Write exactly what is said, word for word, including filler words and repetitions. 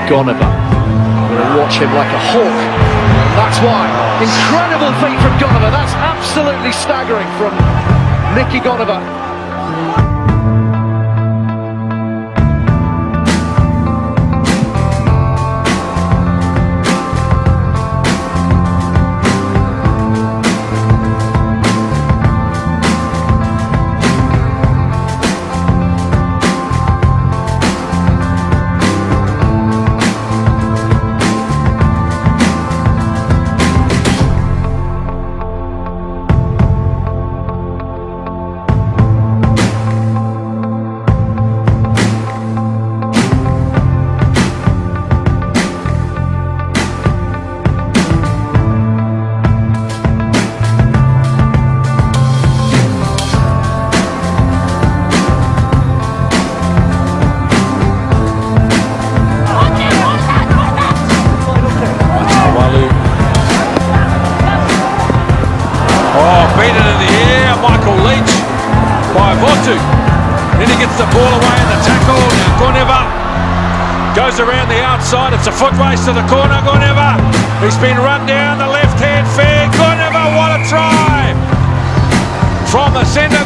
Goneva. I'm going to watch him like a hawk. That's why. Incredible feat from Goneva. That's absolutely staggering from Niki Goneva. Then he gets the ball away in the tackle. Now Goneva goes around the outside. It's a foot race to the corner. Goneva, he's been run down the left hand fair. Goneva, what a try from the centre.